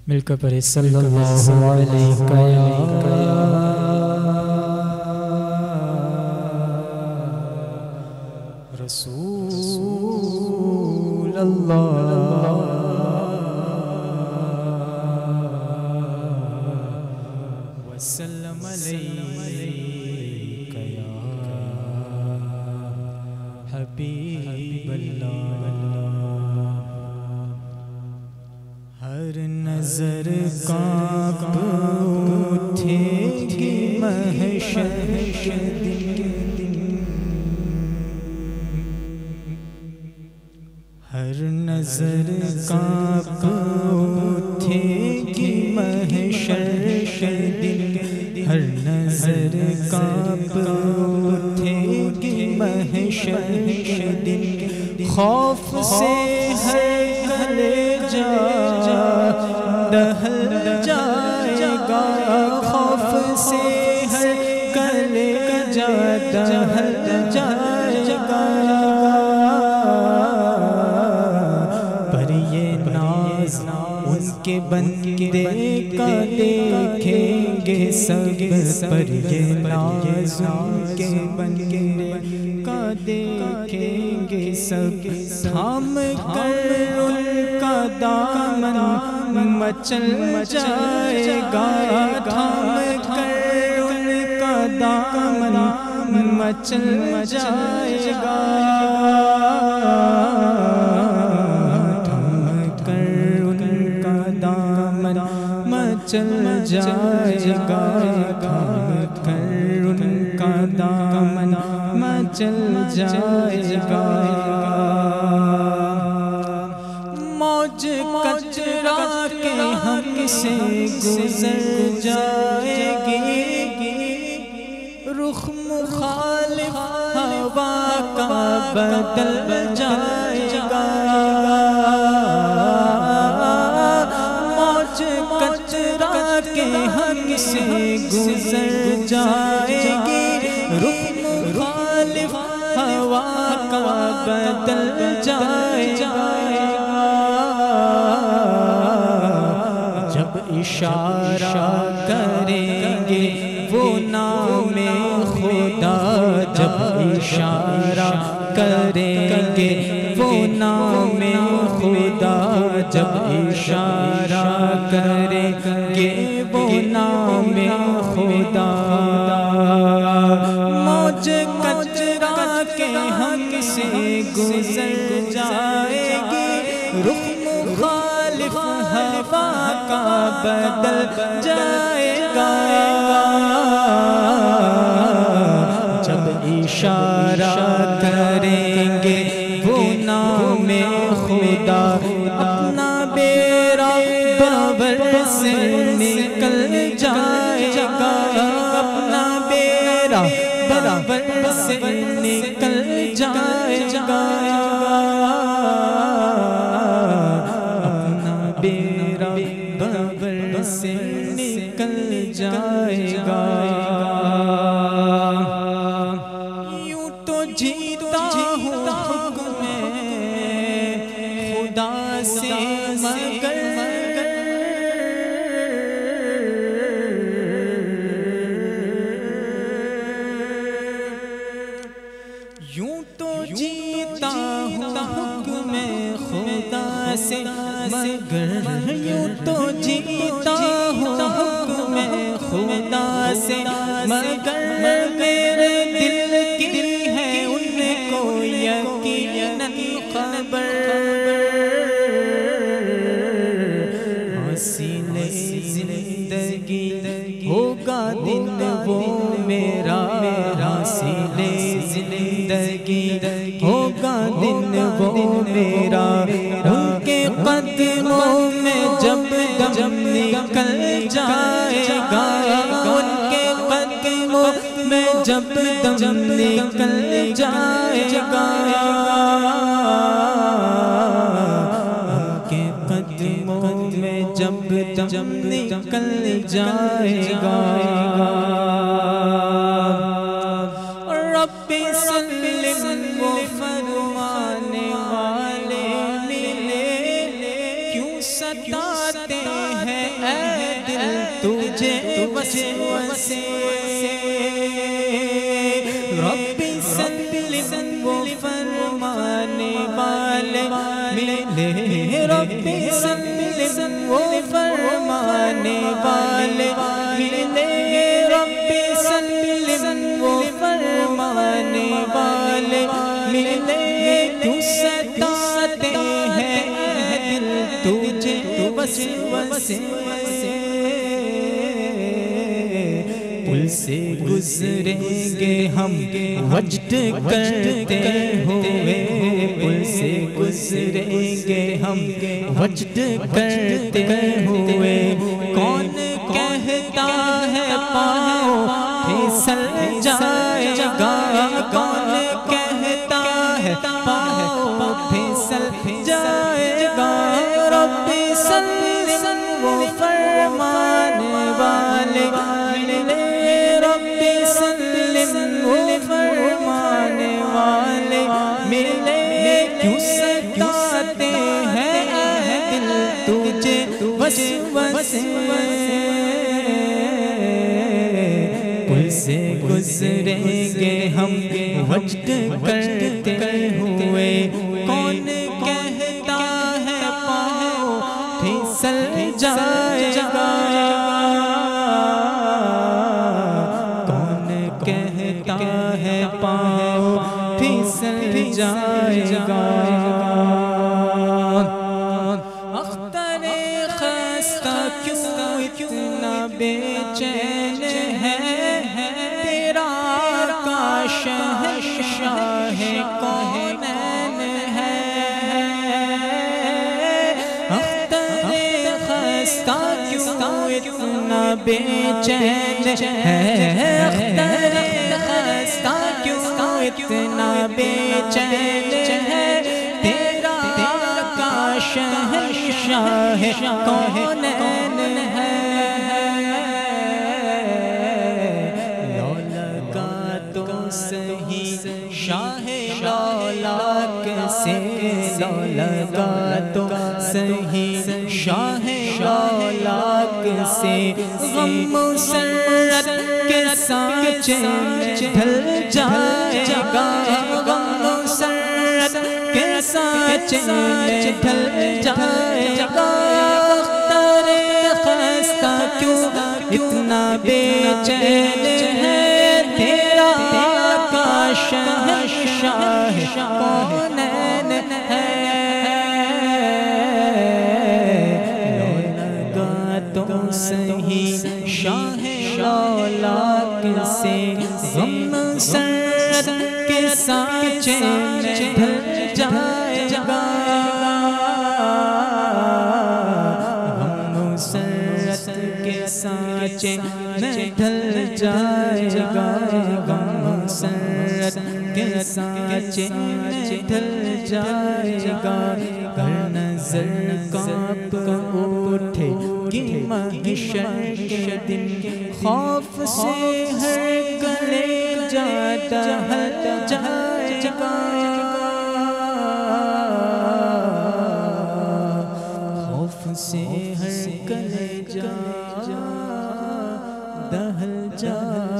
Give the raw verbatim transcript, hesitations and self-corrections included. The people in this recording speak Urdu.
مل کر پڑھے صلی اللہ علیہ یا رسول اللہ وسلم علیک یا حبیب اللہ۔ ہر نظر کانپ اٹھے گی محشر کے دن، ہر نظر کانپ اٹھے گی محشر کے دن، ہر نظر کانپ اٹھے گی محشر کے دن، خوف سے ہے کلیجہ دہل جائے گا، خوف سے ہے کلیجہ دہل جائے گا، پر یہ ناز ان کے بندے کا دیکھیں گے سب، پر یہ ناز ان کے بندے کا دیکھیں گے سب، تھام کر ان کا دامن مچل جائے گا، تھام کر ان کا دامن مچل جائے گا، تھام کر ان کا دامن مچل جائے گا، تھام کر ان کا دامن مچل جائے گا، موج کچرا کے ہم سے گزر جائے گی، رخ مخالف ہوا کا بدل جائے گا، موج کچرا کے ہم سے گزر جائے گی، رخ مخالف ہوا کا بدل جائے گا، جب اشارہ کریں گے وہ نام خدا، جب اشارہ کریں گے وہ نام خدا، جب اشارہ کریں گے وہ نام خدا، موج کچرا کے ہم سے گزر جائے گی، رخ مخالف ہوا کا بدل جائے گا، جب اشارہ کریں گے وہ نام خدا، اپنا بیڑا باور سے نکل جائے گا، اپنا بیڑا باور سے نکل جائے گا، اپنا بیڑا باور سے نکل جائے گا، یوں تو جیتا ہوں حکم خدا سے مگر یوں تو جیتا ہوں حکم خدا سے مگر، یوں تو جیتا ہوں حکم خدا سے مگر، میرے دل کی ہے ان کو یقیناً خبر، حاصل زندگی ہوگا دن وہ میرا، حاصل زندگی ہوگا دن وہ میرا، ان کے قدموں میں جب دم نکل جائے گا، ان کے قدموں میں جب دم نکل جائے گا، ان کے قدموں میں جب دم نکل جائے گا، رب سلم وہ فرمانے والے ملے، کیوں ستاتے ہیں ربی سلم وہ فرمانے والے ملے، ربی سلم وہ فرمانے والے ملے، کیوں ستاتے ہیں دل تجھے وسوسے، پل سے گزریں گے ہم وجد کرتے ہوئے، پل سے گزریں گے ہم وجد کرتے ہوئے، کون کہتا ہے پاؤں پھسل جائے گا، کون کہتا ہے پاؤں پھسل جائے گا، ربی سلم وہ فرمانے والے ملے، ربی سلم وہ فرمانے والے ملے، کیوں ستاتے ہیں دل تجھے وسوسے، پل سے گزریں گے ہم وجد کرتے ہوئے، کون کہتا ہے پاؤں پھسل جائے گا، کون کہتا ہے پاؤں پھسل جائے گا، اختر خستہ کیوں اتنا بے چین ہے، تیرا کا شہنشاہ کونین ہے، اختر خستہ کیوں اتنا بے چین ہے، اختر خستہ کیوں اتنا بے چین ہے، تیرا کا شہنشاہ کونین ہے، لو لگا تو صحیح شاہ لولاک سے، لو لگا تو صحیح شاہ لولاک سے، غم مسرت کے سانچے میں ڈھل جائے گا، غم مسرت کے سانچے میں ڈھل جائے گا، اختر خستہ کیوں اتنا بے چین ہے، تیرا کا شہنشاہ کونین ہے، لو لگا تو صحیح شاہ لولاک سے، غم مسرت کے سانچے میں ڈھل جائے گا، غم مسرت کے سانچے میں ڈھل جائے گا، غم مسرت کے سانچے میں ڈھل جائے گا، ہر نظر کانپ اٹھے گی محشر کے دن، خوف سے ہر کلیجہ دہل جائے گا، خوف سے ہر کلیجہ دہل جائے گا۔